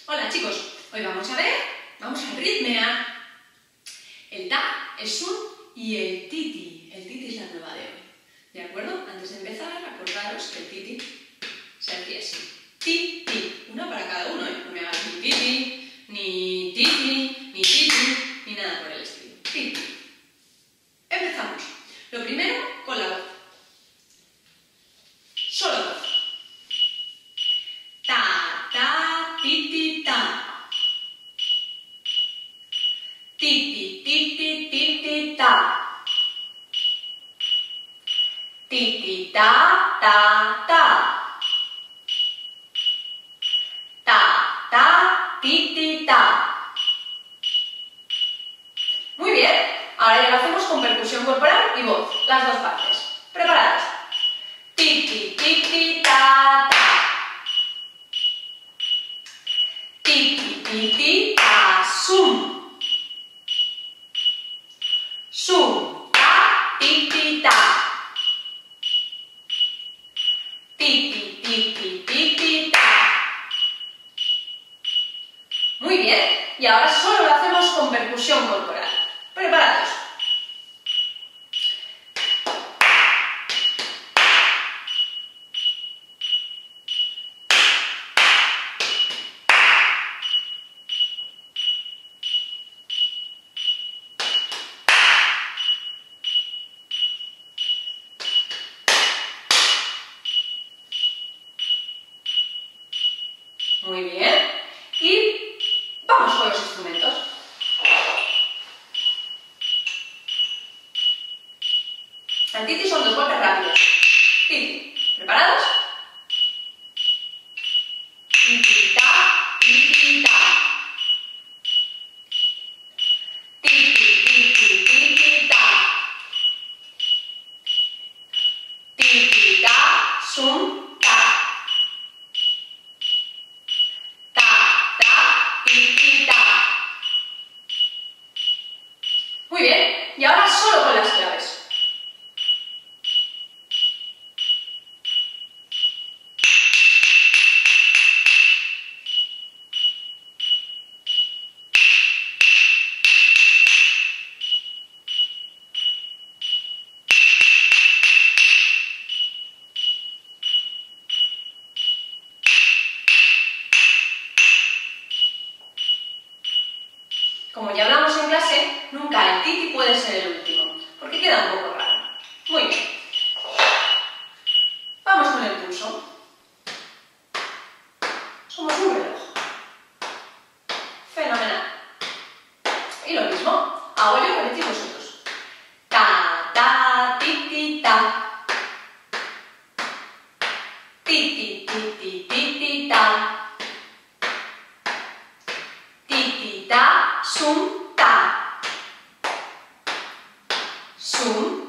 Hola chicos, hoy vamos a ritmear el ta, el sun y el titi. El titi es la prueba de hoy, ¿de acuerdo? Antes de empezar, acordaros que el titi se hacía así. Ti, ti, una para cada uno, ¿eh? No me hagas ni titi, ni titi, ni titi, ni nada por el estilo. Titi. Empezamos. Lo primero con la voz. Solo voz. Ta, ta, ti, ti, ta. Ti, ti, ti, ti, ti, ti, ta. Ti, ti, ta, ta, ta. Ta, ta, ti, ti, ta. Muy bien. Ahora ya lo hacemos con percusión corporal y voz. Las dos partes. ¿Preparados? Ti, ti, ti, ti, ta, ta. Ti, ti, ti, ti, ta, sum. Sum, ta, ti, ti, ta. Ti, ti, ti, ti, ti, ti, ta. Muy bien. Y ahora solo lo hacemos con percusión corporal. ¿Preparados? Muy bien. Y vamos con los instrumentos. El titi son dos golpes rápidos. Titi. ¿Preparados? Titi, ta, titi, ta. Titi, titi, titi, ta. Titi, ta, sum, ta. Ta, ta, titi, ta. Muy bien. Y ahora solo con las claves. Como ya hablamos en clase, nunca el titi puede ser el último, porque queda un poco raro. Muy bien. Vamos con el pulso. Somos un reloj. Fenomenal. Y lo mismo, hago yo, repetid vosotros. Ta, ta, ti, ti, ta. Ti, ti, ti, ti, ti, ti, ta. Ti, ti, ta, sum, ta. Sum,